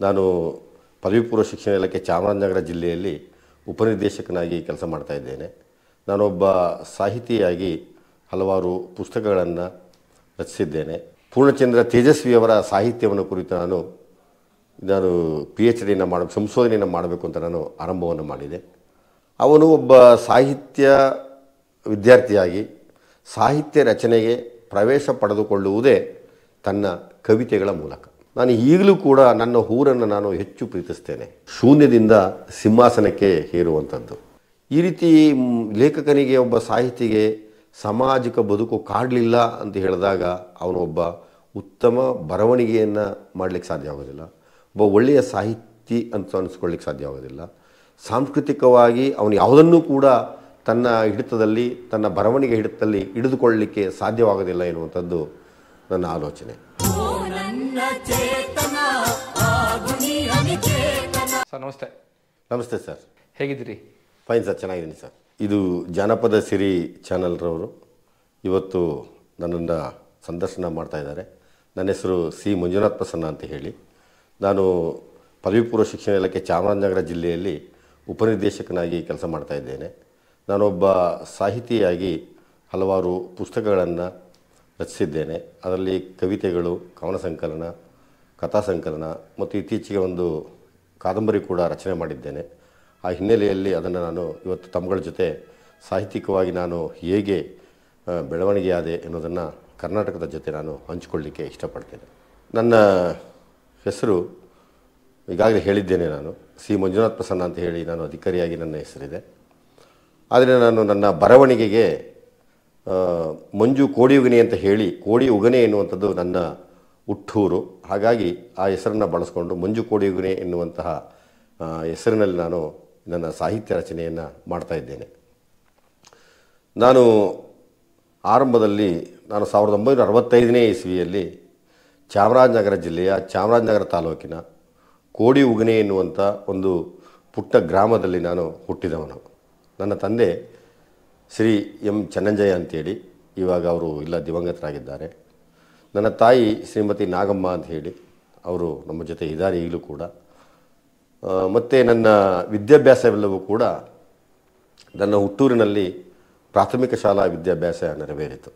ನಾನು ಪದವಿ ಪೂರ್ವ ಶಿಕ್ಷಣ ಇಲಾಖೆ ಚಾಮರಾಜನಗರ ಜಿಲ್ಲೆಯಲ್ಲಿ ಉಪನಿರ್ದೇಶಕನಾಗಿ ಕೆಲಸ ಮಾಡ್ತಾ ಇದ್ದೇನೆ. ನಾನೊಬ್ಬ ಸಾಹಿತಿಯಾಗಿ ಹಲವಾರು ಪುಸ್ತಕಗಳನ್ನು ರಚಿಸಿದ್ದೇನೆ. ಪೂರ್ಣಚಂದ್ರ ತೇಜಸ್ವಿಯವರ ಸಾಹಿತ್ಯವನ್ನು ಕುರಿತು ನಾನು PhDಯನ್ನು ಮಾಡಬೇಕು, ಸಂಶೋಧನೆಯನ್ನು ಮಾಡಬೇಕು ಅಂತ ನಾನು ಆರಂಭವನ್ನು ಮಾಡಿದೆ. ಅವನು ಒಬ್ಬ ಸಾಹಿತ್ಯ ವಿದ್ಯಾರ್ಥಿಯಾಗಿ ಸಾಹಿತ್ಯ ರಚನೆಗೆ ಪ್ರವೇಶ ಪಡೆದುಕೊಳ್ಳುವುದೇ ತನ್ನ ಕವಿತೆಗಳ ಮೂಲಕ. ನಾನು ಈಗಲೂ ಕೂಡ ನನ್ನ ಊರನ್ನು ನಾನು ಹೆಚ್ಚು ಪ್ರೀತಿಸ್ತೇನೆ. ಶೂನ್ಯದಿಂದ ಸಿಂಹಾಸನಕ್ಕೆ ಏರುವಂಥದ್ದು. ಈ ರೀತಿ ಲೇಖಕನಿಗೆ, ಒಬ್ಬ ಸಾಹಿತಿಗೆ ಸಾಮಾಜಿಕ ಬದುಕು ಕಾಡಲಿಲ್ಲ ಅಂತ ಹೇಳಿದಾಗ ಅವನು ಒಬ್ಬ ಉತ್ತಮ ಬರವಣಿಗೆಯನ್ನು ಮಾಡಲಿಕ್ಕೆ ಸಾಧ್ಯ ಆಗೋದಿಲ್ಲ, ಒಬ್ಬ ಒಳ್ಳೆಯ ಸಾಹಿತಿ ಅಂತ ಅನಿಸ್ಕೊಳ್ಳಿಕ್ಕೆ ಸಾಧ್ಯ ಆಗೋದಿಲ್ಲ. ಸಾಂಸ್ಕೃತಿಕವಾಗಿ ಅವನು ಯಾವುದನ್ನೂ ಕೂಡ ತನ್ನ ಹಿಡಿತದಲ್ಲಿ, ತನ್ನ ಬರವಣಿಗೆ ಹಿಡಿತದಲ್ಲಿ ಹಿಡಿದುಕೊಳ್ಳಲಿಕ್ಕೆ ಸಾಧ್ಯವಾಗೋದಿಲ್ಲ ಎನ್ನುವಂಥದ್ದು ನನ್ನ ಆಲೋಚನೆ. ಸರ್ ನಮಸ್ತೆ. ನಮಸ್ತೆ ಸರ್, ಹೇಗಿದ್ದೀರಿ? ಫೈನ್ ಸರ್, ಚೆನ್ನಾಗಿದ್ದೀನಿ ಸರ್. ಇದು ಜಾನಪದ ಸಿರಿ ಚಾನಲ್ರವರು ಇವತ್ತು ನನ್ನನ್ನು ಸಂದರ್ಶನ ಮಾಡ್ತಾ ಇದ್ದಾರೆ. ನನ್ನ ಹೆಸರು ಸಿ ಮಂಜುನಾಥ್ ಪ್ರಸನ್ನ ಅಂತ ಹೇಳಿ. ನಾನು ಪದವಿ ಪೂರ್ವ ಶಿಕ್ಷಣ ಇಲಾಖೆ ಚಾಮರಾಜನಗರ ಜಿಲ್ಲೆಯಲ್ಲಿ ಉಪನಿರ್ದೇಶಕನಾಗಿ ಕೆಲಸ ಮಾಡ್ತಾ ಇದ್ದೇನೆ. ನಾನೊಬ್ಬ ಸಾಹಿತಿಯಾಗಿ ಹಲವಾರು ಪುಸ್ತಕಗಳನ್ನು ರಚಿಸಿದ್ದೇನೆ. ಅದರಲ್ಲಿ ಕವಿತೆಗಳು, ಕವನ ಸಂಕಲನ, ಕಥಾ ಸಂಕಲನ ಮತ್ತು ಇತ್ತೀಚೆಗೆ ಒಂದು ಕಾದಂಬರಿ ಕೂಡ ರಚನೆ ಮಾಡಿದ್ದೇನೆ. ಆ ಹಿನ್ನೆಲೆಯಲ್ಲಿ ಅದನ್ನು ನಾನು ಇವತ್ತು ತಮ್ಮಗಳ ಜೊತೆ ಸಾಹಿತ್ಯಿಕವಾಗಿ ನಾನು ಹೇಗೆ ಬೆಳವಣಿಗೆಯಾದೆ ಎನ್ನುವುದನ್ನು ಕರ್ನಾಟಕದ ಜೊತೆ ನಾನು ಹಂಚಿಕೊಳ್ಳಲಿಕ್ಕೆ ಇಷ್ಟಪಡ್ತೇನೆ. ನನ್ನ ಹೆಸರು ಈಗಾಗಲೇ ಹೇಳಿದ್ದೇನೆ, ನಾನು ಸಿ ಮಂಜುನಾಥ್ ಪ್ರಸನ್ನ ಅಂತ ಹೇಳಿ ನಾನು ಅಧಿಕಾರಿಯಾಗಿ ನನ್ನ ಹೆಸರಿದೆ. ಆದರೆ ನಾನು ನನ್ನ ಬರವಣಿಗೆಗೆ ಮಂಜು ಕೋಡಿ ಉಗನೆ ಅಂತ ಹೇಳಿ, ಕೋಡಿ ಉಗನೆ ಎನ್ನುವಂಥದ್ದು ನನ್ನ ಹುಟ್ಟೂರು. ಹಾಗಾಗಿ ಆ ಹೆಸರನ್ನು ಬಳಸ್ಕೊಂಡು ಮಂಜು ಕೋಡಿ ಉಗನೆ ಎನ್ನುವಂತಹ ಹೆಸರಿನಲ್ಲಿ ನಾನು ನನ್ನ ಸಾಹಿತ್ಯ ರಚನೆಯನ್ನು ಮಾಡ್ತಾ ಇದ್ದೇನೆ. ನಾನು ಆರಂಭದಲ್ಲಿ 1965ನೇ ಇಸ್ವಿಯಲ್ಲಿ ಚಾಮರಾಜನಗರ ಜಿಲ್ಲೆಯ ಚಾಮರಾಜನಗರ ತಾಲೂಕಿನ ಕೋಡಿ ಉಗನೆ ಎನ್ನುವಂಥ ಒಂದು ಪುಟ್ಟ ಗ್ರಾಮದಲ್ಲಿ ನಾನು ಹುಟ್ಟಿದವನು. ನನ್ನ ತಂದೆ ಶ್ರೀ ಎಂ ಚನ್ನಂಜಯ್ಯ ಅಂತೇಳಿ, ಇವಾಗ ಅವರು ಇಲ್ಲ, ದಿವಂಗತರಾಗಿದ್ದಾರೆ. ನನ್ನ ತಾಯಿ ಶ್ರೀಮತಿ ನಾಗಮ್ಮ ಅಂತ ಹೇಳಿ, ಅವರು ನಮ್ಮ ಜೊತೆ ಇದ್ದಾರೆ ಈಗಲೂ ಕೂಡ. ಮತ್ತು ನನ್ನ ವಿದ್ಯಾಭ್ಯಾಸವೆಲ್ಲವೂ ಕೂಡ ನನ್ನ ಹುಟ್ಟೂರಿನಲ್ಲಿ ಪ್ರಾಥಮಿಕ ಶಾಲಾ ವಿದ್ಯಾಭ್ಯಾಸ ನೆರವೇರಿತು.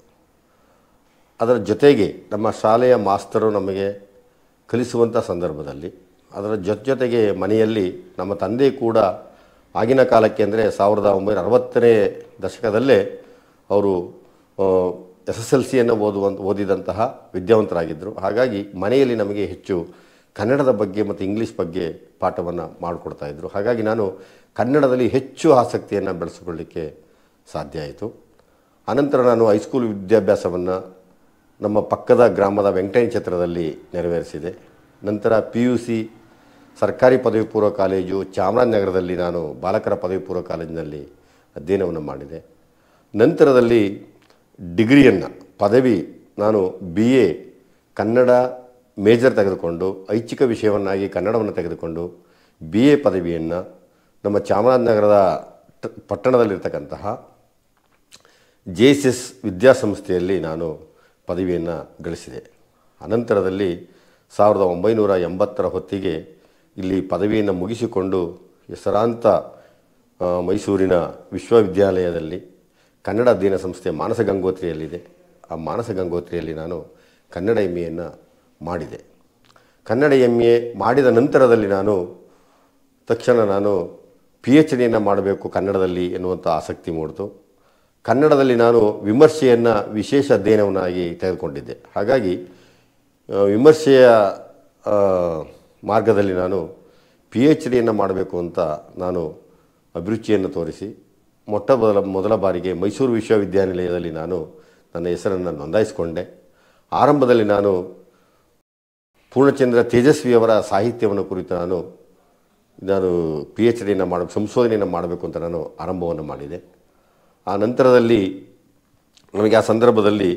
ಅದರ ಜೊತೆಗೆ ನಮ್ಮ ಶಾಲೆಯ ಮಾಸ್ತರು ನಮಗೆ ಕಲಿಸುವಂಥ ಸಂದರ್ಭದಲ್ಲಿ ಅದರ ಜೊತೆಗೆ ಮನೆಯಲ್ಲಿ ನಮ್ಮ ತಂದೆ ಕೂಡ ಆಗಿನ ಕಾಲಕ್ಕೆ ಅಂದರೆ 1960ನೇ ದಶಕದಲ್ಲೇ ಅವರು SSLCಯನ್ನು ಓದಿದಂತಹ ವಿದ್ಯಾವಂತರಾಗಿದ್ದರು. ಹಾಗಾಗಿ ಮನೆಯಲ್ಲಿ ನಮಗೆ ಹೆಚ್ಚು ಕನ್ನಡದ ಬಗ್ಗೆ ಮತ್ತು ಇಂಗ್ಲೀಷ್ ಬಗ್ಗೆ ಪಾಠವನ್ನು ಮಾಡಿಕೊಡ್ತಾಯಿದ್ರು. ಹಾಗಾಗಿ ನಾನು ಕನ್ನಡದಲ್ಲಿ ಹೆಚ್ಚು ಆಸಕ್ತಿಯನ್ನು ಬೆಳೆಸಿಕೊಳ್ಳಲಿಕ್ಕೆ ಸಾಧ್ಯ ಆಯಿತು. ಅನಂತರ ನಾನು ಹೈಸ್ಕೂಲ್ ವಿದ್ಯಾಭ್ಯಾಸವನ್ನು ನಮ್ಮ ಪಕ್ಕದ ಗ್ರಾಮದ ವೆಂಕಟೇಶ ಛತ್ರದಲ್ಲಿ ನೆರವೇರಿಸಿದೆ. ನಂತರ PUC ಸರ್ಕಾರಿ ಪದವಿ ಪೂರ್ವ ಕಾಲೇಜು ಚಾಮರಾಜನಗರದಲ್ಲಿ ನಾನು ಬಾಲಕರ ಪದವಿ ಪೂರ್ವ ಕಾಲೇಜಿನಲ್ಲಿ ಅಧ್ಯಯನವನ್ನು ಮಾಡಿದೆ. ನಂತರದಲ್ಲಿ ಡಿಗ್ರಿಯನ್ನು, ಪದವಿ ನಾನು BA ಕನ್ನಡ ಮೇಜರ್ ತೆಗೆದುಕೊಂಡು ಐಚ್ಛಿಕ ವಿಷಯವನ್ನಾಗಿ ಕನ್ನಡವನ್ನು ತೆಗೆದುಕೊಂಡು BA ಪದವಿಯನ್ನು ನಮ್ಮ ಚಾಮರಾಜನಗರದ ಪಟ್ಟಣದಲ್ಲಿರ್ತಕ್ಕಂತಹ JSS ವಿದ್ಯಾಸಂಸ್ಥೆಯಲ್ಲಿ ನಾನು ಪದವಿಯನ್ನು ಗಳಿಸಿದೆ. ಅನಂತರದಲ್ಲಿ 1980ರ ಹೊತ್ತಿಗೆ ಇಲ್ಲಿ ಪದವಿಯನ್ನು ಮುಗಿಸಿಕೊಂಡು ಹೆಸರಾಂತ ಮೈಸೂರಿನ ವಿಶ್ವವಿದ್ಯಾಲಯದಲ್ಲಿ ಕನ್ನಡ ಅಧ್ಯಯನ ಸಂಸ್ಥೆ ಮಾನಸ ಗಂಗೋತ್ರಿಯಲ್ಲಿದೆ. ಆ ಮಾನಸ ಗಂಗೋತ್ರಿಯಲ್ಲಿ ನಾನು ಕನ್ನಡ MAಯನ್ನು ಮಾಡಿದೆ. ಕನ್ನಡ MA ಮಾಡಿದ ನಂತರದಲ್ಲಿ ತಕ್ಷಣ ನಾನು PhDಯನ್ನು ಮಾಡಬೇಕು ಕನ್ನಡದಲ್ಲಿ ಎನ್ನುವಂಥ ಆಸಕ್ತಿ ಮೂಡಿತು. ಕನ್ನಡದಲ್ಲಿ ನಾನು ವಿಮರ್ಶೆಯನ್ನು ವಿಶೇಷ ಅಧ್ಯಯನವನ್ನಾಗಿ ತೆಗೆದುಕೊಂಡಿದ್ದೆ. ಹಾಗಾಗಿ ವಿಮರ್ಶೆಯ ಮಾರ್ಗದಲ್ಲಿ ನಾನು PhDಯನ್ನು ಮಾಡಬೇಕು ಅಂತ ನಾನು ಅಭಿರುಚಿಯನ್ನು ತೋರಿಸಿ ಮೊದಲ ಬಾರಿಗೆ ಮೈಸೂರು ವಿಶ್ವವಿದ್ಯಾನಿಲಯದಲ್ಲಿ ನಾನು ನನ್ನ ಹೆಸರನ್ನು ನೋಂದಾಯಿಸಿಕೊಂಡೆ. ಆರಂಭದಲ್ಲಿ ನಾನು ಪೂರ್ಣಚಂದ್ರ ತೇಜಸ್ವಿಯವರ ಸಾಹಿತ್ಯವನ್ನು ಕುರಿತು ನಾನು PhDಯನ್ನು ಮಾಡಬೇಕು, ಸಂಶೋಧನೆಯನ್ನು ಮಾಡಬೇಕು ಅಂತ ನಾನು ಆರಂಭವನ್ನು ಮಾಡಿದೆ. ಆ ನಂತರದಲ್ಲಿ ನಮಗೆ ಆ ಸಂದರ್ಭದಲ್ಲಿ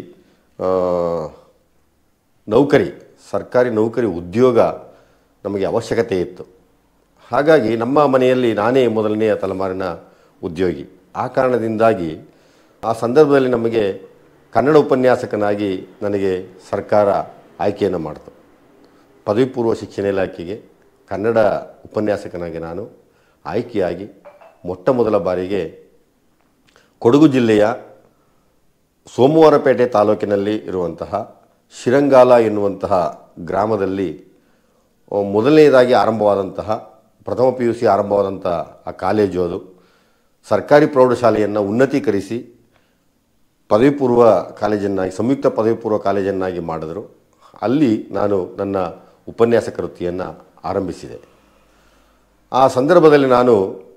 ಸರ್ಕಾರಿ ನೌಕರಿ ಉದ್ಯೋಗ ನಮಗೆ ಅವಶ್ಯಕತೆ ಇತ್ತು. ಹಾಗಾಗಿ ನಮ್ಮ ಮನೆಯಲ್ಲಿ ನಾನೇ ಮೊದಲನೆಯ ತಲೆಮಾರಿನ ಉದ್ಯೋಗಿ. ಆ ಕಾರಣದಿಂದಾಗಿ ಆ ಸಂದರ್ಭದಲ್ಲಿ ನಮಗೆ ಕನ್ನಡ ಉಪನ್ಯಾಸಕನಾಗಿ ನನಗೆ ಸರ್ಕಾರ ಆಯ್ಕೆಯನ್ನು ಮಾಡಿತು. ಪದವಿ ಪೂರ್ವ ಶಿಕ್ಷಣ ಇಲಾಖೆಗೆ ಕನ್ನಡ ಉಪನ್ಯಾಸಕನಾಗಿ ನಾನು ಆಯ್ಕೆಯಾಗಿ ಮೊಟ್ಟ ಮೊದಲ ಬಾರಿಗೆ ಕೊಡಗು ಜಿಲ್ಲೆಯ ಸೋಮವಾರಪೇಟೆ ತಾಲೂಕಿನಲ್ಲಿ ಇರುವಂತಹ ಶಿರಂಗಾಲ ಎನ್ನುವಂತಹ ಗ್ರಾಮದಲ್ಲಿ ಮೊದಲನೆಯದಾಗಿ ಆರಂಭವಾದಂತಹ ಪ್ರಥಮ PUC ಆರಂಭವಾದಂಥ ಆ ಕಾಲೇಜು ಅದು ಸರ್ಕಾರಿ ಪ್ರೌಢಶಾಲೆಯನ್ನು ಉನ್ನತೀಕರಿಸಿ ಪದವಿ ಪೂರ್ವ ಕಾಲೇಜನ್ನಾಗಿ ಸಂಯುಕ್ತ ಪದವಿ ಪೂರ್ವ ಕಾಲೇಜನ್ನಾಗಿ ಮಾಡಿದರು. ಅಲ್ಲಿ ನಾನು ನನ್ನ ಉಪನ್ಯಾಸಕ ವೃತ್ತಿಯನ್ನು ಆರಂಭಿಸಿದೆ. ಆ ಸಂದರ್ಭದಲ್ಲಿ ನಾನು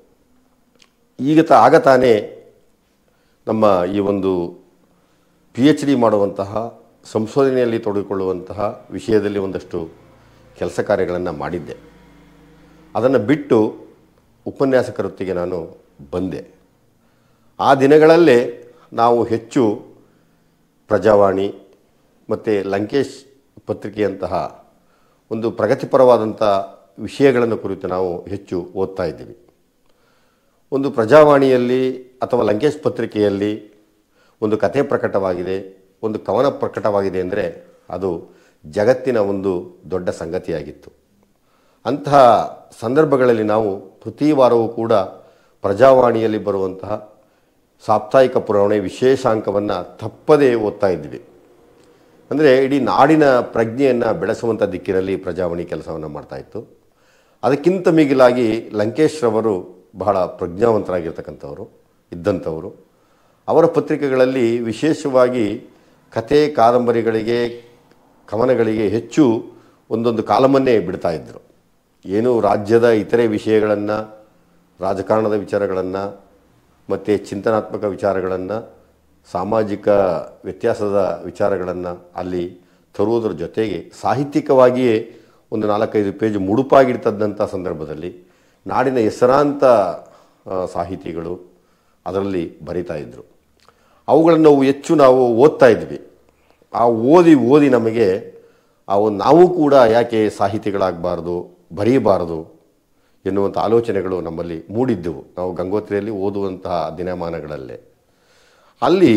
ಆಗ ತಾನೇ ನಮ್ಮ ಈ ಒಂದು PhD ಮಾಡುವಂತಹ ಸಂಶೋಧನೆಯಲ್ಲಿ ತೊಡಗಿಕೊಳ್ಳುವಂತಹ ವಿಷಯದಲ್ಲಿ ಒಂದಷ್ಟು ಕೆಲಸ ಕಾರ್ಯಗಳನ್ನು ಮಾಡಿದ್ದೆ. ಅದನ್ನು ಬಿಟ್ಟು ಉಪನ್ಯಾಸಕ ವೃತ್ತಿಗೆ ನಾನು ಬಂದೆ. ಆ ದಿನಗಳಲ್ಲೇ ನಾವು ಹೆಚ್ಚು ಪ್ರಜಾವಾಣಿ ಮತ್ತು ಲಂಕೇಶ್ ಪತ್ರಿಕೆಯಂತಹ ಒಂದು ಪ್ರಗತಿಪರವಾದಂಥ ವಿಷಯಗಳನ್ನು ಕುರಿತು ನಾವು ಹೆಚ್ಚು ಓದ್ತಾ ಇದ್ದೀವಿ. ಒಂದು ಪ್ರಜಾವಾಣಿಯಲ್ಲಿ ಅಥವಾ ಲಂಕೇಶ್ ಪತ್ರಿಕೆಯಲ್ಲಿ ಒಂದು ಕಥೆ ಪ್ರಕಟವಾಗಿದೆ, ಒಂದು ಕವನ ಪ್ರಕಟವಾಗಿದೆ ಅಂದರೆ ಅದು ಜಗತ್ತಿನ ಒಂದು ದೊಡ್ಡ ಸಂಗತಿಯಾಗಿತ್ತು. ಅಂತಹ ಸಂದರ್ಭಗಳಲ್ಲಿ ನಾವು ಪ್ರತಿ ವಾರವೂ ಕೂಡ ಪ್ರಜಾವಾಣಿಯಲ್ಲಿ ಬರುವಂತಹ ಸಾಪ್ತಾಹಿಕ ಪುರಾಣೆ ವಿಶೇಷಾಂಕವನ್ನು ತಪ್ಪದೇ ಓದ್ತಾ ಇದ್ವಿ. ಅಂದರೆ ಇಡೀ ನಾಡಿನ ಪ್ರಜ್ಞೆಯನ್ನು ಬೆಳೆಸುವಂಥ ದಿಕ್ಕಿನಲ್ಲಿ ಪ್ರಜಾವಾಣಿ ಕೆಲಸವನ್ನು ಮಾಡ್ತಾಯಿತ್ತು. ಅದಕ್ಕಿಂತ ಮಿಗಿಲಾಗಿ ಲಂಕೇಶ್ ರವರು ಬಹಳ ಪ್ರಜ್ಞಾವಂತರಾಗಿರ್ತಕ್ಕಂಥವರು ಇದ್ದಂಥವರು. ಅವರ ಪತ್ರಿಕೆಗಳಲ್ಲಿ ವಿಶೇಷವಾಗಿ ಕಥೆ ಕಾದಂಬರಿಗಳಿಗೆ ಕವನಗಳಿಗೆ ಹೆಚ್ಚು ಒಂದೊಂದು ಕಾಲಮನ್ನೇ ಬಿಡ್ತಾ ಇದ್ದರು. ಏನು ರಾಜ್ಯದ ಇತರೆ ವಿಷಯಗಳನ್ನು, ರಾಜಕಾರಣದ ವಿಚಾರಗಳನ್ನು ಮತ್ತು ಚಿಂತನಾತ್ಮಕ ವಿಚಾರಗಳನ್ನು, ಸಾಮಾಜಿಕ ವ್ಯತ್ಯಾಸದ ವಿಚಾರಗಳನ್ನು ಅಲ್ಲಿ ತರುವುದರ ಜೊತೆಗೆ ಸಾಹಿತ್ಯಿಕವಾಗಿಯೇ ಒಂದು 4-5 ಪೇಜ್ ಮುಡುಪಾಗಿಡ್ತದ್ದಂಥ ಸಂದರ್ಭದಲ್ಲಿ ನಾಡಿನ ಹೆಸರಾಂತ ಸಾಹಿತಿಗಳು ಅದರಲ್ಲಿ ಬರಿತಾ ಇದ್ದರು. ಅವುಗಳನ್ನು ನಾವು ಓದ್ತಾ ಇದ್ವಿ. ಆ ಓದಿ ನಮಗೆ ನಾವು ಕೂಡ ಯಾಕೆ ಸಾಹಿತಿಗಳಾಗಬಾರ್ದು, ಬರೀಬಾರ್ದು ಎನ್ನುವಂಥ ಆಲೋಚನೆಗಳು ನಮ್ಮಲ್ಲಿ ಮೂಡಿದ್ದವು. ನಾವು ಗಂಗೋತ್ರಿಯಲ್ಲಿ ಓದುವಂತಹ ದಿನಮಾನಗಳಲ್ಲೇ ಅಲ್ಲಿ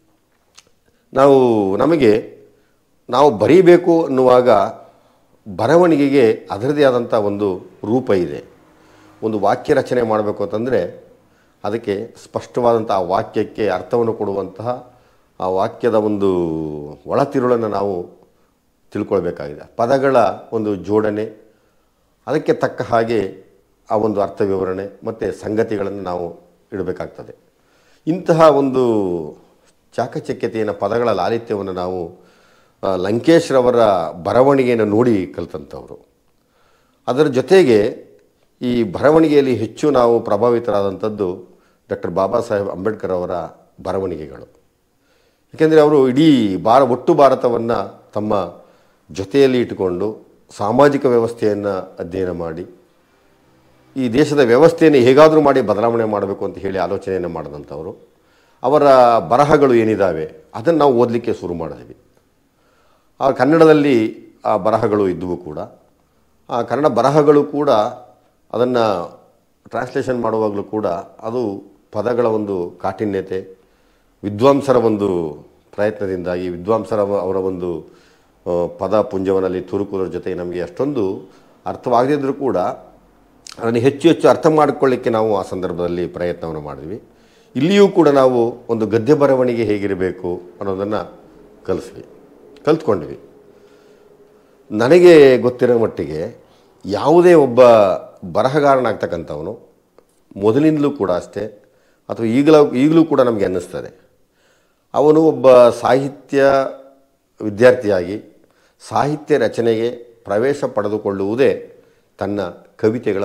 ನಾವು ಬರೀಬೇಕು ಅನ್ನುವಾಗ ಬರವಣಿಗೆಗೆ ಅದರದೇ ಆದಂಥ ಒಂದು ರೂಪ ಇದೆ. ಒಂದು ವಾಕ್ಯ ರಚನೆ ಮಾಡಬೇಕು ಅಂತಂದರೆ ಅದಕ್ಕೆ ಸ್ಪಷ್ಟವಾದಂಥ ಆ ವಾಕ್ಯಕ್ಕೆ ಅರ್ಥವನ್ನು ಕೊಡುವಂತಹ ಆ ವಾಕ್ಯದ ಒಂದು ಒಳತಿರುಳನ್ನು ನಾವು ತಿಳ್ಕೊಳ್ಬೇಕಾಗಿದೆ. ಪದಗಳ ಒಂದು ಜೋಡಣೆ, ಅದಕ್ಕೆ ತಕ್ಕ ಹಾಗೆ ಆ ಒಂದು ಅರ್ಥ ವಿವರಣೆ ಮತ್ತು ಸಂಗತಿಗಳನ್ನು ನಾವು ಇಡಬೇಕಾಗ್ತದೆ. ಇಂತಹ ಒಂದು ಚಾಕಚಕ್ಯತೆಯನ್ನು, ಪದಗಳ ಲಾಲಿತ್ಯವನ್ನು ನಾವು ಲಂಕೇಶ್ ರವರ ಬರವಣಿಗೆಯನ್ನು ನೋಡಿ ಕಲಿತಂಥವರು. ಅದರ ಜೊತೆಗೆ ಈ ಬರವಣಿಗೆಯಲ್ಲಿ ಹೆಚ್ಚು ನಾವು ಪ್ರಭಾವಿತರಾದಂಥದ್ದು ಡಾಕ್ಟರ್ ಬಾಬಾ ಸಾಹೇಬ್ ಅಂಬೇಡ್ಕರ್ ಅವರ ಬರವಣಿಗೆಗಳು. ಏಕೆಂದರೆ ಅವರು ಇಡೀ ಒಟ್ಟು ಭಾರತವನ್ನು ತಮ್ಮ ಜೊತೆಯಲ್ಲಿ ಇಟ್ಟುಕೊಂಡು ಸಾಮಾಜಿಕ ವ್ಯವಸ್ಥೆಯನ್ನು ಅಧ್ಯಯನ ಮಾಡಿ ಈ ದೇಶದ ವ್ಯವಸ್ಥೆಯನ್ನು ಹೇಗಾದರೂ ಮಾಡಿ ಬದಲಾವಣೆ ಮಾಡಬೇಕು ಅಂತ ಹೇಳಿ ಆಲೋಚನೆಯನ್ನು ಮಾಡಿದಂಥವರು. ಅವರ ಬರಹಗಳು ಏನಿದ್ದಾವೆ ಅದನ್ನು ನಾವು ಓದಲಿಕ್ಕೆ ಶುರು ಮಾಡಿದ್ವಿ. ಆ ಕನ್ನಡದಲ್ಲಿ ಆ ಬರಹಗಳು ಇದ್ದವು ಕೂಡ. ಆ ಕನ್ನಡ ಬರಹಗಳು ಕೂಡ ಅದನ್ನು ಟ್ರಾನ್ಸ್ಲೇಷನ್ ಮಾಡುವಾಗಲೂ ಕೂಡ ಅದು ಪದಗಳ ಒಂದು ಕಾಠಿಣ್ಯತೆ, ವಿದ್ವಾಂಸರ ಒಂದು ಪ್ರಯತ್ನದಿಂದಾಗಿ ಅವರ ಒಂದು ಪದ ಪುಂಜವನಲ್ಲಿ ತುರುಕುವುದರ ಜೊತೆಗೆ ನಮಗೆ ಅಷ್ಟೊಂದು ಅರ್ಥವಾಗದಿದ್ದರೂ ಕೂಡ ಅದನ್ನು ಹೆಚ್ಚು ಅರ್ಥ ಮಾಡಿಕೊಳ್ಳಿಕ್ಕೆ ನಾವು ಆ ಸಂದರ್ಭದಲ್ಲಿ ಪ್ರಯತ್ನವನ್ನು ಮಾಡಿದ್ವಿ. ಇಲ್ಲಿಯೂ ಕೂಡ ನಾವು ಒಂದು ಗದ್ಯ ಬರವಣಿಗೆ ಹೇಗಿರಬೇಕು ಅನ್ನೋದನ್ನು ಕಲ್ತ್ಕೊಂಡ್ವಿ. ನನಗೆ ಗೊತ್ತಿರೋ ಮಟ್ಟಿಗೆ ಯಾವುದೇ ಒಬ್ಬ ಬರಹಗಾರನಾಗ್ತಕ್ಕಂಥವನು ಮೊದಲಿಂದಲೂ ಕೂಡ ಅಷ್ಟೇ, ಅಥವಾ ಈಗಲೂ ಕೂಡ ನಮಗೆ ಅನ್ನಿಸ್ತದೆ, ಅವನು ಒಬ್ಬ ಸಾಹಿತ್ಯ ವಿದ್ಯಾರ್ಥಿಯಾಗಿ ಸಾಹಿತ್ಯ ರಚನೆಗೆ ಪ್ರವೇಶ ಪಡೆದುಕೊಳ್ಳುವುದೇ ತನ್ನ ಕವಿತೆಗಳ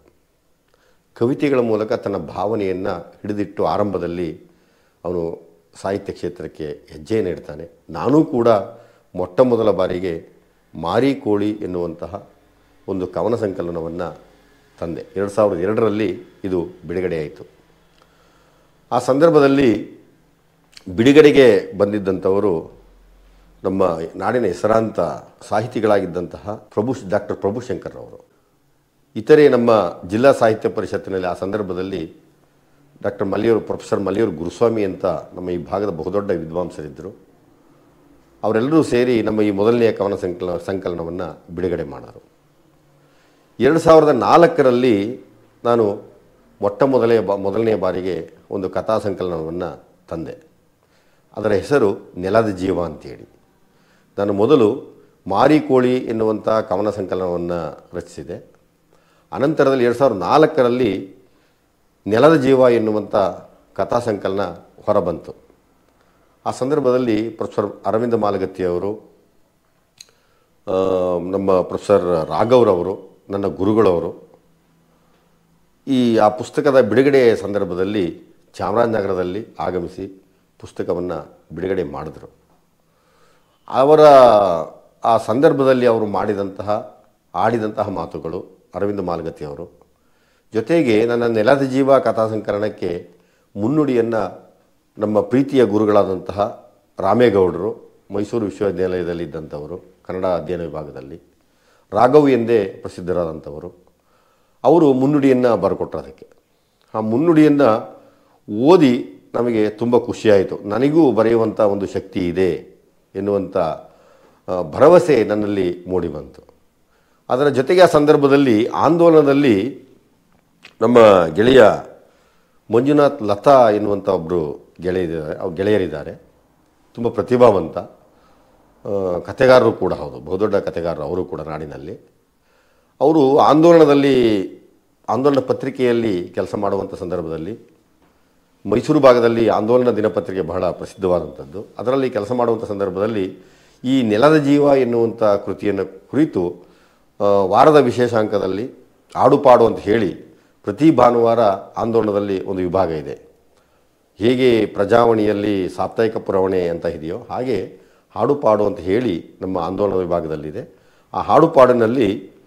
ಮೂಲಕ ತನ್ನ ಭಾವನೆಯನ್ನು ಹಿಡಿದಿಟ್ಟು ಆರಂಭದಲ್ಲಿ ಅವನು ಸಾಹಿತ್ಯ ಕ್ಷೇತ್ರಕ್ಕೆ ಹೆಜ್ಜೆಯನ್ನು ಇಡ್ತಾನೆ. ನಾನೂ ಕೂಡ ಮೊಟ್ಟ ಮೊದಲ ಬಾರಿಗೆ ಮಾರಿ ಕೋಳಿ ಎನ್ನುವಂತಹ ಒಂದು ಕವನ ಸಂಕಲನವನ್ನು ತಂದೆ. 2002ರಲ್ಲಿ ಇದು ಬಿಡುಗಡೆಯಾಯಿತು. ಆ ಸಂದರ್ಭದಲ್ಲಿ ಬಿಡುಗಡೆಗೆ ಬಂದಿದ್ದಂಥವರು ನಮ್ಮ ನಾಡಿನ ಹೆಸರಾಂತ ಸಾಹಿತಿಗಳಾಗಿದ್ದಂತಹ ಡಾಕ್ಟರ್ ಪ್ರಭುಶಂಕರ್ ಅವರು. ಇತರೆ ನಮ್ಮ ಜಿಲ್ಲಾ ಸಾಹಿತ್ಯ ಪರಿಷತ್ತಿನಲ್ಲಿ ಆ ಸಂದರ್ಭದಲ್ಲಿ ಪ್ರೊಫೆಸರ್ ಮಲ್ಲಿಯೂರು ಗುರುಸ್ವಾಮಿ ಅಂತ ನಮ್ಮ ಈ ಭಾಗದ ಬಹುದೊಡ್ಡ ವಿದ್ವಾಂಸರಿದ್ದರು. ಅವರೆಲ್ಲರೂ ಸೇರಿ ನಮ್ಮ ಈ ಮೊದಲನೆಯ ಕವನ ಸಂಕಲನವನ್ನು ಬಿಡುಗಡೆ ಮಾಡಿದರು. 2004ರಲ್ಲಿ ನಾನು ಮೊದಲನೇ ಬಾರಿಗೆ ಒಂದು ಕಥಾ ಸಂಕಲನವನ್ನು ತಂದೆ. ಅದರ ಹೆಸರು ನೆಲದ ಜೀವ ಅಂತೇಳಿ. ನಾನು ಮೊದಲು ಮಾರಿಕೋಳಿ ಎನ್ನುವಂಥ ಕವನ ಸಂಕಲನವನ್ನು ರಚಿಸಿದೆ. ಅನಂತರದಲ್ಲಿ 2004ರಲ್ಲಿ ನೆಲದ ಜೀವ ಎನ್ನುವಂಥ ಕಥಾ ಸಂಕಲನ ಹೊರಬಂತು. ಆ ಸಂದರ್ಭದಲ್ಲಿ ಪ್ರೊಫೆಸರ್ ಅರವಿಂದ ಮಾಲಗತ್ತಿಯವರು, ನಮ್ಮ ಪ್ರೊಫೆಸರ್ ರಾಘವ್ರವರು, ನನ್ನ ಗುರುಗಳವರು ಆ ಪುಸ್ತಕದ ಬಿಡುಗಡೆ ಸಂದರ್ಭದಲ್ಲಿ ಚಾಮರಾಜನಗರದಲ್ಲಿ ಆಗಮಿಸಿ ಪುಸ್ತಕವನ್ನು ಬಿಡುಗಡೆ ಮಾಡಿದರು. ಅವರ ಆ ಸಂದರ್ಭದಲ್ಲಿ ಅವರು ಆಡಿದಂತಹ ಮಾತುಗಳು, ಅರವಿಂದ ಮಾಲಗತ್ತಿಯವರು, ಜೊತೆಗೆ ನನ್ನ ನೆಲದ ಜೀವ ಕಥಾ ಸಂಕಲನಕ್ಕೆ ಮುನ್ನುಡಿಯನ್ನು ನಮ್ಮ ಪ್ರೀತಿಯ ಗುರುಗಳಾದಂತಹ ರಾಮೇಗೌಡರು, ಮೈಸೂರು ವಿಶ್ವವಿದ್ಯಾಲಯದಲ್ಲಿ ಇದ್ದಂಥವರು, ಕನ್ನಡ ಅಧ್ಯಯನ ವಿಭಾಗದಲ್ಲಿ ರಾಘವ್ ಎಂದೇ ಪ್ರಸಿದ್ಧರಾದಂಥವರು, ಅವರು ಮುನ್ನುಡಿಯನ್ನು ಬರೆಕೊಟ್ರು. ಅದಕ್ಕೆ ಆ ಮುನ್ನುಡಿಯನ್ನು ಓದಿ ನಮಗೆ ತುಂಬ ಖುಷಿಯಾಯಿತು. ನನಗೂ ಬರೆಯುವಂಥ ಒಂದು ಶಕ್ತಿ ಇದೆ ಎನ್ನುವಂಥ ಭರವಸೆ ನನ್ನಲ್ಲಿ ಮೂಡಿ ಬಂತು. ಅದರ ಜೊತೆಗೆ ಆ ಸಂದರ್ಭದಲ್ಲಿ ಆಂದೋಲನದಲ್ಲಿ ನಮ್ಮ ಮಂಜುನಾಥ್ ಲತಾ ಎನ್ನುವಂಥ ಒಬ್ಬರು ಗೆಳೆಯರಿದ್ದಾರೆ. ತುಂಬ ಪ್ರತಿಭಾವಂತ ಕಥೆಗಾರರು ಕೂಡ ಹೌದು, ಬಹುದೊಡ್ಡ ಕಥೆಗಾರರು ಅವರು ಕೂಡ ನಾಡಿನಲ್ಲಿ. ಅವರು ಆಂದೋಲನ ಪತ್ರಿಕೆಯಲ್ಲಿ ಕೆಲಸ ಮಾಡುವಂಥ ಸಂದರ್ಭದಲ್ಲಿ ಮೈಸೂರು ಭಾಗದಲ್ಲಿ ಆಂದೋಲನ ದಿನಪತ್ರಿಕೆ ಬಹಳ ಪ್ರಸಿದ್ಧವಾದಂಥದ್ದು. ಅದರಲ್ಲಿ ಕೆಲಸ ಮಾಡುವಂಥ ಸಂದರ್ಭದಲ್ಲಿ ಈ ನೆಲದ ಜೀವ ಎನ್ನುವಂಥ ಕೃತಿಯನ್ನು ಕುರಿತು ವಾರದ ವಿಶೇಷಾಂಕದಲ್ಲಿ ಆಡುಪಾಡು ಅಂತ ಹೇಳಿ ಪ್ರತಿ ಭಾನುವಾರ ಆಂದೋಲನದಲ್ಲಿ ಒಂದು ವಿಭಾಗ ಇದೆ. ಹೇಗೆ ಪ್ರಜಾವಾಣಿಯಲ್ಲಿ ಸಾಪ್ತಾಹಿಕ ಪುರವಣೆ ಅಂತ ಇದೆಯೋ ಹಾಗೆ ಹಾಡುಪಾಡು ಅಂತ ಹೇಳಿ ನಮ್ಮ ಆಂದೋಲನ ವಿಭಾಗದಲ್ಲಿದೆ. ಆ ಹಾಡುಪಾಡಿನಲ್ಲಿ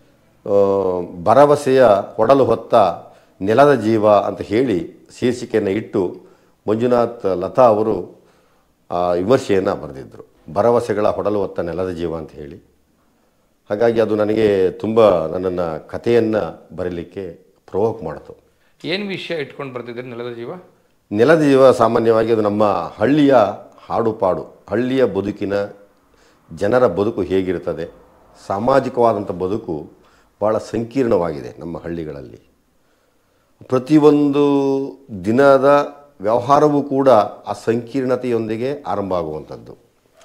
ಭರವಸೆಯ ಹೊಡಲು ಹೊತ್ತ ನೆಲದ ಜೀವ ಅಂತ ಹೇಳಿ ಶೀರ್ಷಿಕೆಯನ್ನು ಇಟ್ಟು ಮಂಜುನಾಥ್ ಲತಾ ಅವರು ವಿಮರ್ಶೆಯನ್ನು ಬರೆದಿದ್ದರು. ಭರವಸೆಗಳ ಹೊಡಲು ಹೊತ್ತ ನೆಲದ ಜೀವ ಅಂತ ಹೇಳಿ. ಹಾಗಾಗಿ ಅದು ನನಗೆ ತುಂಬ ನನ್ನನ್ನು ಕಥೆಯನ್ನು ಬರೀಲಿಕ್ಕೆ ಪ್ರವೋಕ್ ಮಾಡಿತು. ಏನು ವಿಷಯ ಇಟ್ಕೊಂಡು ಬರ್ತಿದ್ದೀರಿ ನೆಲದ ಜೀವ? ನೆಲದ ಜೀವ ಸಾಮಾನ್ಯವಾಗಿ ಅದು ನಮ್ಮ ಹಳ್ಳಿಯ ಹಾಡುಪಾಡು, ಹಳ್ಳಿಯ ಬದುಕಿನ ಜನರ ಬದುಕು ಹೇಗಿರ್ತದೆ, ಸಾಮಾಜಿಕವಾದಂಥ ಬದುಕು ಭಾಳ ಸಂಕೀರ್ಣವಾಗಿದೆ ನಮ್ಮ ಹಳ್ಳಿಗಳಲ್ಲಿ. ಪ್ರತಿಯೊಂದು ದಿನದ ವ್ಯವಹಾರವೂ ಕೂಡ ಆ ಸಂಕೀರ್ಣತೆಯೊಂದಿಗೆ ಆರಂಭ ಆಗುವಂಥದ್ದು.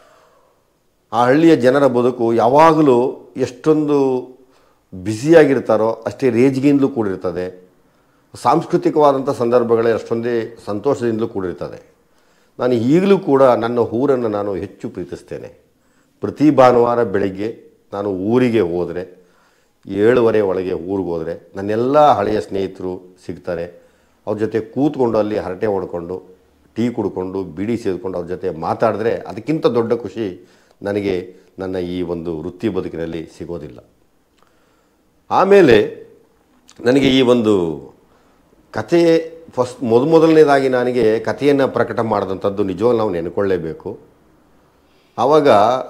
ಆ ಹಳ್ಳಿಯ ಜನರ ಬದುಕು ಯಾವಾಗಲೂ ಎಷ್ಟೊಂದು ಬ್ಯುಸಿಯಾಗಿರ್ತಾರೋ ಅಷ್ಟೇ ರೇಜ್ಗಿಂದಲೂ ಕೂಡಿರ್ತದೆ. ಸಾಂಸ್ಕೃತಿಕವಾದಂಥ ಸಂದರ್ಭಗಳೇ ಅಷ್ಟೊಂದೇ ಸಂತೋಷದಿಂದಲೂ ಕೂಡಿರ್ತದೆ. ನಾನು ಈಗಲೂ ಕೂಡ ನನ್ನ ಊರನ್ನು ನಾನು ಹೆಚ್ಚು ಪ್ರೀತಿಸ್ತೇನೆ. ಪ್ರತಿ ಭಾನುವಾರ ಬೆಳಗ್ಗೆ ನಾನು ಊರಿಗೆ ಹೋದರೆ 7:30 ಒಳಗೆ ಊರಿಗೆ ಹೋದರೆ ನನ್ನೆಲ್ಲ ಹಳೆಯ ಸ್ನೇಹಿತರು ಸಿಗ್ತಾರೆ. ಅವ್ರ ಜೊತೆ ಕೂತ್ಕೊಂಡು ಅಲ್ಲಿ ಹರಟೆ ಹೊಡ್ಕೊಂಡು ಟೀ ಕುಡ್ಕೊಂಡು ಬೀಡಿ ಸೇರಿಕೊಂಡು ಅವ್ರ ಜೊತೆ ಮಾತಾಡಿದ್ರೆ ಅದಕ್ಕಿಂತ ದೊಡ್ಡ ಖುಷಿ ನನಗೆ ನನ್ನ ಈ ಒಂದು ವೃತ್ತಿ ಬದುಕಿನಲ್ಲಿ ಸಿಗೋದಿಲ್ಲ. ಆಮೇಲೆ ನನಗೆ ಈ ಒಂದು ಕಥೆ ಮೊದಲನೇದಾಗಿ ನನಗೆ ಕಥೆಯನ್ನು ಪ್ರಕಟ ಮಾಡಿದಂಥದ್ದು ನಿಜವಾಗ್ಲೂ ನಾವು ನೆನ್ಕೊಳ್ಳೇಬೇಕು. ಆವಾಗ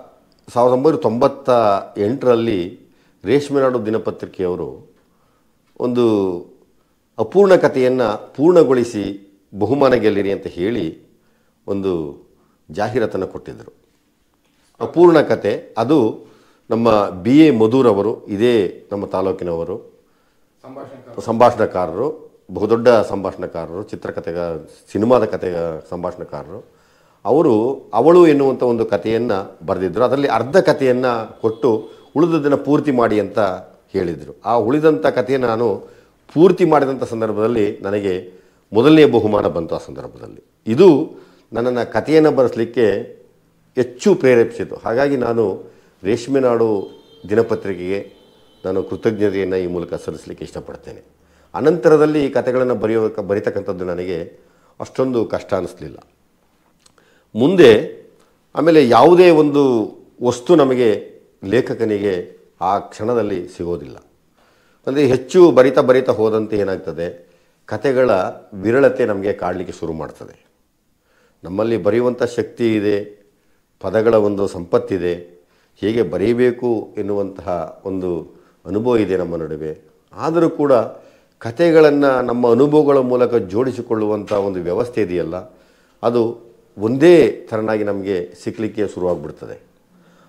1998ರಲ್ಲಿ ರೇಷ್ಮೆನಾಡು ದಿನಪತ್ರಿಕೆಯವರು ಒಂದು ಅಪೂರ್ಣ ಕಥೆಯನ್ನು ಪೂರ್ಣಗೊಳಿಸಿ ಬಹುಮಾನ ಗೆಲ್ಲಿರಿ ಅಂತ ಹೇಳಿ ಒಂದು ಜಾಹೀರಾತನ್ನು ಕೊಟ್ಟಿದ್ದರು. ಅಪೂರ್ಣ ಕಥೆ ಅದು ನಮ್ಮ BA ಮಧುರವರು, ಇದೇ ನಮ್ಮ ತಾಲೂಕಿನವರು, ಸಂಭಾಷಣೆಕಾರರು, ಬಹುದೊಡ್ಡ ಸಂಭಾಷಣೆಕಾರರು, ಸಿನಿಮಾದ ಸಂಭಾಷಣೆಕಾರರು. ಅವಳು ಎನ್ನುವಂಥ ಒಂದು ಕಥೆಯನ್ನು ಬರೆದಿದ್ದರು. ಅದರಲ್ಲಿ ಅರ್ಧ ಕಥೆಯನ್ನು ಕೊಟ್ಟು ಉಳಿದದನ್ನು ಪೂರ್ತಿ ಮಾಡಿ ಅಂತ ಹೇಳಿದರು. ಆ ಉಳಿದಂಥ ಕಥೆಯನ್ನು ನಾನು ಪೂರ್ತಿ ಮಾಡಿದಂಥ ಸಂದರ್ಭದಲ್ಲಿ ನನಗೆ ಮೊದಲನೇ ಬಹುಮಾನ ಬಂತು. ಆ ಸಂದರ್ಭದಲ್ಲಿ ಇದು ನನ್ನನ್ನು ಕಥೆಯನ್ನು ಬರೆಸಲಿಕ್ಕೆ ಹೆಚ್ಚು ಪ್ರೇರೇಪಿಸಿತು. ಹಾಗಾಗಿ ನಾನು ರೇಷ್ಮೆನಾಡು ದಿನಪತ್ರಿಕೆಗೆ ನಾನು ಕೃತಜ್ಞತೆಯನ್ನು ಈ ಮೂಲಕ ಸಲ್ಲಿಸಲಿಕ್ಕೆ ಇಷ್ಟಪಡ್ತೇನೆ. ಅನಂತರದಲ್ಲಿ ಈ ಕಥೆಗಳನ್ನು ಬರೀತಕ್ಕಂಥದ್ದು ನನಗೆ ಅಷ್ಟೊಂದು ಕಷ್ಟ ಅನ್ನಿಸ್ಲಿಲ್ಲ. ಮುಂದೆ ಆಮೇಲೆ ಯಾವುದೇ ಒಂದು ವಸ್ತು ನಮಗೆ ಲೇಖಕನಿಗೆ ಆ ಕ್ಷಣದಲ್ಲಿ ಸಿಗೋದಿಲ್ಲ. ಅಂದರೆ ಹೆಚ್ಚು ಬರಿತಾ ಹೋದಂತೆ ಏನಾಗ್ತದೆ, ಕಥೆಗಳ ವಿರಳತೆ ನಮಗೆ ಕಾಡಲಿಕ್ಕೆ ಶುರು ಮಾಡ್ತದೆ. ನಮ್ಮಲ್ಲಿ ಬರೆಯುವಂಥ ಶಕ್ತಿ ಇದೆ, ಪದಗಳ ಒಂದು ಸಂಪತ್ತಿದೆ, ಹೇಗೆ ಬರೀಬೇಕು ಎನ್ನುವಂತಹ ಒಂದು ಅನುಭವ ಇದೆ ನಮ್ಮ ನಡುವೆ. ಆದರೂ ಕೂಡ ಕಥೆಗಳನ್ನು ನಮ್ಮ ಅನುಭವಗಳ ಮೂಲಕ ಜೋಡಿಸಿಕೊಳ್ಳುವಂಥ ಒಂದು ವ್ಯವಸ್ಥೆ ಇದೆಯಲ್ಲ, ಅದು ಒಂದೇ ಥರನಾಗಿ ನಮಗೆ ಸಿಕ್ಕಲಿಕ್ಕೆ ಶುರುವಾಗ್ಬಿಡ್ತದೆ.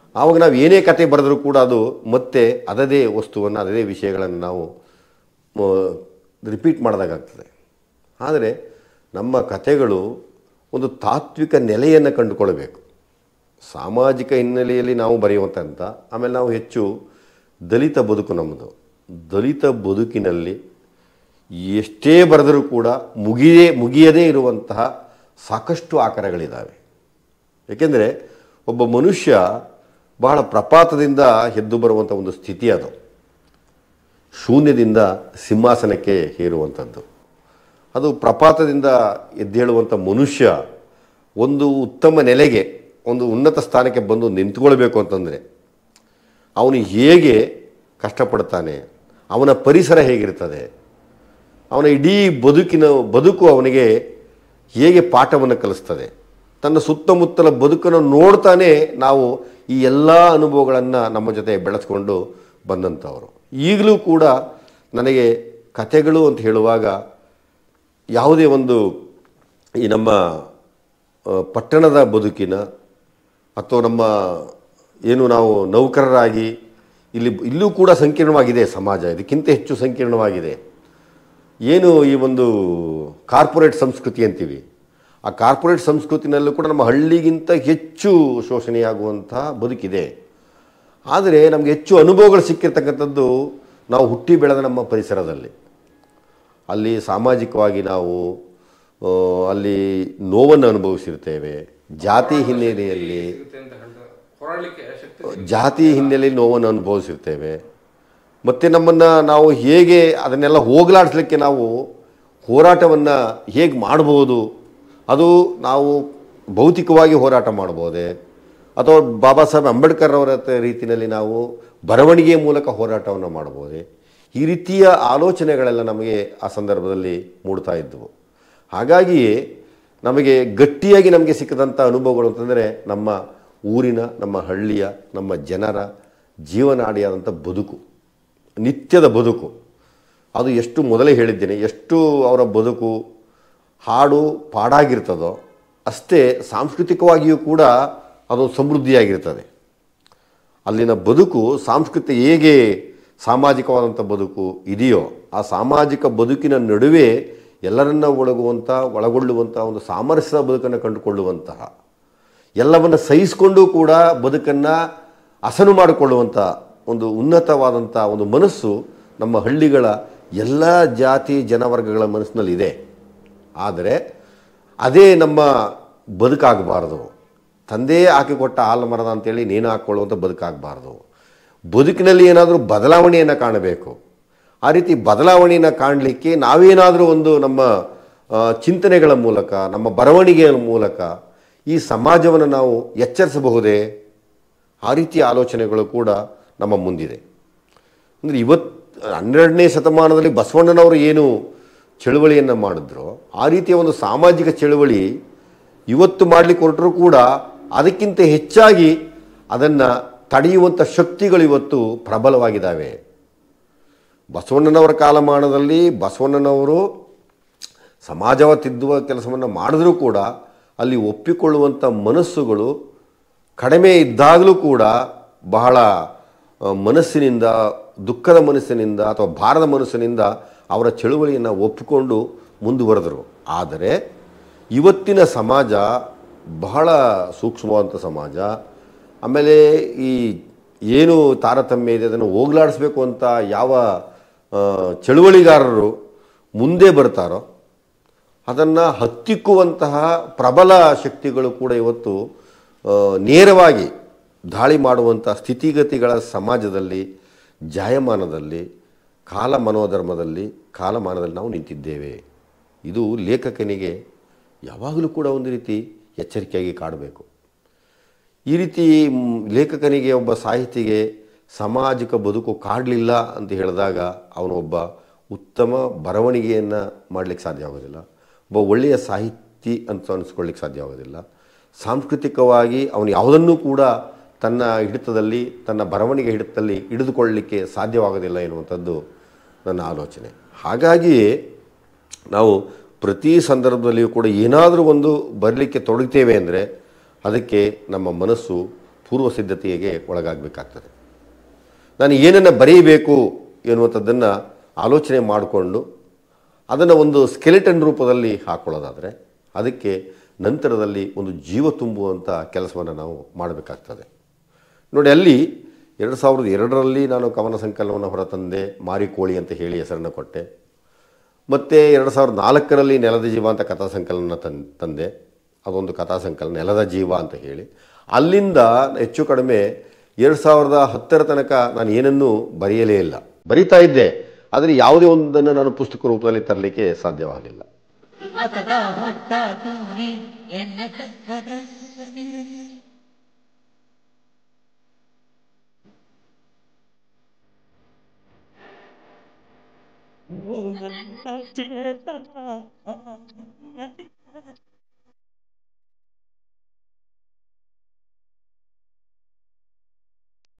ಆವಾಗ ನಾವು ಏನೇ ಕತೆ ಬರೆದರೂ ಕೂಡ ಅದು ಮತ್ತೆ ಅದದೇ ವಸ್ತುವನ್ನು ಅದದೇ ವಿಷಯಗಳನ್ನು ನಾವು ರಿಪೀಟ್ ಮಾಡಿದಾಗ್ತದೆ. ಆದರೆ ನಮ್ಮ ಕಥೆಗಳು ಒಂದು ತಾತ್ವಿಕ ನೆಲೆಯನ್ನು ಕಂಡುಕೊಳ್ಳಬೇಕು. ಸಾಮಾಜಿಕ ಹಿನ್ನೆಲೆಯಲ್ಲಿ ನಾವು ಬರೆಯುವಂಥ, ಆಮೇಲೆ ನಾವು ಹೆಚ್ಚು ದಲಿತ ಬದುಕು ನಮ್ಮದು. ದಲಿತ ಬದುಕಿನಲ್ಲಿ ಎಷ್ಟೇ ಬರೆದರೂ ಕೂಡ ಮುಗಿಯದೇ ಇರುವಂತಹ ಸಾಕಷ್ಟು ಆಕಾರಗಳಿದ್ದಾವೆ. ಏಕೆಂದರೆ ಒಬ್ಬ ಮನುಷ್ಯ ಬಹಳ ಪ್ರಪಾತದಿಂದ ಎದ್ದು ಬರುವಂಥ ಒಂದು ಸ್ಥಿತಿ ಅದು. ಶೂನ್ಯದಿಂದ ಸಿಂಹಾಸನಕ್ಕೆ ಏರುವಂಥದ್ದು. ಅದು ಪ್ರಪಾತದಿಂದ ಎದ್ದೇಳುವಂಥ ಮನುಷ್ಯ ಒಂದು ಉತ್ತಮ ನೆಲೆಗೆ, ಒಂದು ಉನ್ನತ ಸ್ಥಾನಕ್ಕೆ ಬಂದು ನಿಂತ್ಕೊಳ್ಬೇಕು ಅಂತಂದರೆ ಅವನು ಹೇಗೆ ಕಷ್ಟಪಡ್ತಾನೆ, ಅವನ ಪರಿಸರ ಹೇಗಿರ್ತದೆ, ಅವನ ಇಡೀ ಬದುಕು ಅವನಿಗೆ ಹೇಗೆ ಪಾಠವನ್ನು ಕಲಿಸ್ತದೆ, ತನ್ನ ಸುತ್ತಮುತ್ತಲ ಬದುಕನ್ನು ನೋಡ್ತಾನೆ ನಾವು ಈ ಎಲ್ಲ ಅನುಭವಗಳನ್ನು ನಮ್ಮ ಜೊತೆ ಬೆಳೆಸ್ಕೊಂಡು ಬಂದಂಥವರು. ಈಗಲೂ ಕೂಡ ನನಗೆ ಕಥೆಗಳು ಅಂತ ಹೇಳುವಾಗ ಯಾವುದೇ ಒಂದು ಈ ನಮ್ಮ ಪಟ್ಟಣದ ಬದುಕಿನ ಅಥವಾ ನಮ್ಮ ಏನು ನಾವು ನೌಕರರಾಗಿ ಇಲ್ಲೂ ಕೂಡ ಸಂಕೀರ್ಣವಾಗಿದೆ ಸಮಾಜ, ಇದಕ್ಕಿಂತ ಹೆಚ್ಚು ಸಂಕೀರ್ಣವಾಗಿದೆ. ಏನು ಈ ಒಂದು ಕಾರ್ಪೊರೇಟ್ ಸಂಸ್ಕೃತಿ ಅಂತೀವಿ, ಆ ಕಾರ್ಪೊರೇಟ್ ಸಂಸ್ಕೃತಿನಲ್ಲೂ ಕೂಡ ನಮ್ಮ ಹಳ್ಳಿಗಿಂತ ಹೆಚ್ಚು ಶೋಷಣೆಯಾಗುವಂಥ ಬದುಕಿದೆ. ಆದರೆ ನಮಗೆ ಹೆಚ್ಚು ಅನುಭವಗಳು ಸಿಕ್ಕಿರ್ತಕ್ಕಂಥದ್ದು ನಾವು ಹುಟ್ಟಿ ಬೆಳೆದ ನಮ್ಮ ಪರಿಸರದಲ್ಲಿ. ಅಲ್ಲಿ ಸಾಮಾಜಿಕವಾಗಿ ನಾವು ಅಲ್ಲಿ ನೋವನ್ನು ಅನುಭವಿಸಿರ್ತೇವೆ. ಜಾತಿ ಹಿನ್ನೆಲೆಯಲ್ಲಿ ನೋವನ್ನು ಅನುಭವಿಸಿರ್ತೇವೆ. ಮತ್ತು ನಮ್ಮನ್ನು ನಾವು ಹೇಗೆ ಅದನ್ನೆಲ್ಲ ಹೋಗಲಾಡಿಸ್ಲಿಕ್ಕೆ ನಾವು ಹೋರಾಟವನ್ನು ಹೇಗೆ ಮಾಡ್ಬೋದು, ಅದು ನಾವು ಭೌತಿಕವಾಗಿ ಹೋರಾಟ ಮಾಡ್ಬೋದೇ ಅಥವಾ ಬಾಬಾ ಸಾಹೇಬ್ ಅಂಬೇಡ್ಕರ್ ಅವರ ರೀತಿಯಲ್ಲಿ ನಾವು ಬರವಣಿಗೆಯ ಮೂಲಕ ಹೋರಾಟವನ್ನು ಮಾಡ್ಬೋದೇ, ಈ ರೀತಿಯ ಆಲೋಚನೆಗಳೆಲ್ಲ ನಮಗೆ ಆ ಸಂದರ್ಭದಲ್ಲಿ ಮೂಡ್ತಾ ಇದ್ದವು. ಹಾಗಾಗಿಯೇ ನಮಗೆ ಗಟ್ಟಿಯಾಗಿ ನಮಗೆ ಸಿಕ್ಕದಂಥ ಅನುಭವಗಳು ಅಂತಂದರೆ ನಮ್ಮ ಊರಿನ, ನಮ್ಮ ಹಳ್ಳಿಯ, ನಮ್ಮ ಜನರ ಜೀವನಾಡಿಯಾದಂಥ ಬದುಕು, ನಿತ್ಯದ ಬದುಕು. ಅದು ಎಷ್ಟು ಮೊದಲೇ ಹೇಳಿದ್ದೇನೆ, ಎಷ್ಟು ಅವರ ಬದುಕು ಹಾಡು ಪಾಡಾಗಿರ್ತದೋ ಅಷ್ಟೇ ಸಾಂಸ್ಕೃತಿಕವಾಗಿಯೂ ಕೂಡ ಅದು ಸಮೃದ್ಧಿಯಾಗಿರ್ತದೆ. ಅಲ್ಲಿನ ಬದುಕು ಸಾಂಸ್ಕೃತಿಕ ಹೇಗೆ ಸಾಮಾಜಿಕವಾದಂಥ ಬದುಕು ಇದೆಯೋ ಆ ಸಾಮಾಜಿಕ ಬದುಕಿನ ನಡುವೆ ಎಲ್ಲರನ್ನ ಒಳಗೊಳ್ಳುವಂಥ ಒಂದು ಸಾಮರಸ್ಯದ ಬದುಕನ್ನು ಕಂಡುಕೊಳ್ಳುವಂತಹ, ಎಲ್ಲವನ್ನು ಸಹಿಸಿಕೊಂಡು ಕೂಡ ಬದುಕನ್ನು ಹಸನು ಮಾಡಿಕೊಳ್ಳುವಂಥ ಒಂದು ಉನ್ನತವಾದಂಥ ಒಂದು ಮನಸ್ಸು ನಮ್ಮ ಹಳ್ಳಿಗಳ ಎಲ್ಲ ಜಾತಿ ಜನವರ್ಗಗಳ ಮನಸ್ಸಿನಲ್ಲಿದೆ. ಆದರೆ ಅದೇ ನಮ್ಮ ಬದುಕಾಗಬಾರ್ದು. ತಂದೆ ಹಾಕಿಕೊಟ್ಟ ಹಾಲು ಮರದ ಅಂತೇಳಿ ನೇಣು ಹಾಕ್ಕೊಳ್ಳುವಂಥ ಬದುಕಾಗಬಾರ್ದು. ಬದುಕಿನಲ್ಲಿ ಏನಾದರೂ ಬದಲಾವಣೆಯನ್ನು ಕಾಣಬೇಕು. ಆ ರೀತಿ ಬದಲಾವಣೆಯನ್ನು ಕಾಣಲಿಕ್ಕೆ ನಾವೇನಾದರೂ ಒಂದು ನಮ್ಮ ಚಿಂತನೆಗಳ ಮೂಲಕ, ನಮ್ಮ ಬರವಣಿಗೆಯ ಮೂಲಕ ಈ ಸಮಾಜವನ್ನು ನಾವು ಎಚ್ಚರಿಸಬಹುದೇ? ಆ ರೀತಿಯ ಆಲೋಚನೆಗಳು ಕೂಡ ನಮ್ಮ ಮುಂದಿದೆ. ಅಂದರೆ 12ನೇ ಶತಮಾನದಲ್ಲಿ ಬಸವಣ್ಣನವರು ಏನು ಚಳುವಳಿಯನ್ನು ಮಾಡಿದ್ರು, ಆ ರೀತಿಯ ಒಂದು ಸಾಮಾಜಿಕ ಚಳುವಳಿ ಇವತ್ತು ಮಾಡಲಿಕ್ಕೆ ಹೊರಟರೂ ಕೂಡ ಅದಕ್ಕಿಂತ ಹೆಚ್ಚಾಗಿ ಅದನ್ನು ತಡೆಯುವಂಥ ಶಕ್ತಿಗಳು ಇವತ್ತು ಪ್ರಬಲವಾಗಿದ್ದಾವೆ. ಬಸವಣ್ಣನವರ ಕಾಲಮಾನದಲ್ಲಿ ಬಸವಣ್ಣನವರು ಸಮಾಜವ ತಿದ್ದುವ ಕೆಲಸವನ್ನು ಮಾಡಿದ್ರೂ ಕೂಡ ಅಲ್ಲಿ ಒಪ್ಪಿಕೊಳ್ಳುವಂಥ ಮನಸ್ಸುಗಳು ಕಡಿಮೆ ಇದ್ದಾಗಲೂ ಕೂಡ ಬಹಳ ಮನಸ್ಸಿನಿಂದ, ದುಃಖದ ಮನಸ್ಸಿನಿಂದ ಅಥವಾ ಭಾರದ ಮನಸ್ಸಿನಿಂದ ಅವರ ಚಳುವಳಿಯನ್ನು ಒಪ್ಪಿಕೊಂಡು ಮುಂದುವರೆದರು. ಆದರೆ ಇವತ್ತಿನ ಸಮಾಜ ಬಹಳ ಸೂಕ್ಷ್ಮವಾದಂಥ ಸಮಾಜ. ಆಮೇಲೆ ಈ ಏನು ತಾರತಮ್ಯ ಇದೆ ಅದನ್ನು ಹೋಗಲಾಡಿಸ್ಬೇಕು ಅಂತ ಯಾವ ಚಳುವಳಿಗಾರರು ಮುಂದೆ ಬರ್ತಾರೋ ಅದನ್ನು ಹತ್ತಿಕ್ಕುವಂತಹ ಪ್ರಬಲ ಶಕ್ತಿಗಳು ಕೂಡ ಇವತ್ತು ನೇರವಾಗಿ ದಾಳಿ ಮಾಡುವಂಥ ಸ್ಥಿತಿಗತಿಗಳ ಸಮಾಜದಲ್ಲಿ, ಜಾಯಮಾನದಲ್ಲಿ, ಕಾಲಮಾನದಲ್ಲಿ ನಾವು ನಿಂತಿದ್ದೇವೆ. ಇದು ಲೇಖಕನಿಗೆ ಯಾವಾಗಲೂ ಕೂಡ ಒಂದು ರೀತಿ ಎಚ್ಚರಿಕೆಯಾಗಿ ಕಾಡಬೇಕು. ಈ ರೀತಿ ಲೇಖಕನಿಗೆ, ಒಬ್ಬ ಸಾಹಿತಿಗೆ ಸಾಮಾಜಿಕ ಬದುಕು ಕಾಡಲಿಲ್ಲ ಅಂತ ಹೇಳಿದಾಗ ಅವನು ಒಬ್ಬ ಉತ್ತಮ ಬರವಣಿಗೆಯನ್ನು ಮಾಡಲಿಕ್ಕೆ ಸಾಧ್ಯ ಆಗೋದಿಲ್ಲ, ಒಬ್ಬ ಒಳ್ಳೆಯ ಸಾಹಿತಿ ಅಂತ ಅನಿಸ್ಕೊಳ್ಳಿಕ್ಕೆ ಸಾಧ್ಯ ಆಗೋದಿಲ್ಲ. ಸಾಂಸ್ಕೃತಿಕವಾಗಿ ಅವನು ಯಾವುದನ್ನೂ ಕೂಡ ತನ್ನ ಹಿಡಿತದಲ್ಲಿ, ತನ್ನ ಬರವಣಿಗೆ ಹಿಡಿತದಲ್ಲಿ ಹಿಡಿದುಕೊಳ್ಳಲಿಕ್ಕೆ ಸಾಧ್ಯವಾಗೋದಿಲ್ಲ ಎನ್ನುವಂಥದ್ದು ನನ್ನ ಆಲೋಚನೆ. ಹಾಗಾಗಿಯೇ ನಾವು ಪ್ರತಿ ಸಂದರ್ಭದಲ್ಲಿಯೂ ಕೂಡ ಏನಾದರೂ ಒಂದು ಬರಲಿಕ್ಕೆ ತೊಡಗ್ತೇವೆ ಅಂದರೆ ಅದಕ್ಕೆ ನಮ್ಮ ಮನಸ್ಸು ಪೂರ್ವ ಸಿದ್ಧತೆಗೆ ಒಳಗಾಗಬೇಕಾಗ್ತದೆ. ನಾನು ಏನನ್ನು ಬರೀಬೇಕು ಎನ್ನುವಂಥದ್ದನ್ನು ಆಲೋಚನೆ ಮಾಡಿಕೊಂಡು ಅದನ್ನು ಒಂದು ಸ್ಕೆಲಿಟನ್ ರೂಪದಲ್ಲಿ ಹಾಕ್ಕೊಳ್ಳೋದಾದರೆ ಅದಕ್ಕೆ ನಂತರದಲ್ಲಿ ಒಂದು ಜೀವ ತುಂಬುವಂಥ ಕೆಲಸವನ್ನು ನಾವು ಮಾಡಬೇಕಾಗ್ತದೆ. ನೋಡಿ, ಅಲ್ಲಿ 2002ರಲ್ಲಿ ನಾನು ಕವನ ಸಂಕಲನವನ್ನು ಹೊರತಂದೆ, ಮಾರಿಕೋಳಿ ಅಂತ ಹೇಳಿ ಹೆಸರನ್ನು ಕೊಟ್ಟೆ. ಮತ್ತು 2004ರಲ್ಲಿ ನೆಲದ ಜೀವ ಅಂತ ಕಥಾ ಸಂಕಲನ ತಂದೆ. ಅದೊಂದು ಕಥಾ ಸಂಕಲನ ನೆಲದ ಜೀವ ಅಂತ ಹೇಳಿ. ಅಲ್ಲಿಂದ ಹೆಚ್ಚು ಕಡಿಮೆ 2010ರ ತನಕ ನಾನು ಏನನ್ನೂ ಬರೆಯಲೇ ಇಲ್ಲ. ಬರಿತಾ ಇದ್ದೆ, ಆದರೆ ಯಾವುದೇ ಒಂದನ್ನು ನಾನು ಪುಸ್ತಕ ರೂಪದಲ್ಲಿ ತರಲಿಕ್ಕೆ ಸಾಧ್ಯವಾಗಲಿಲ್ಲ.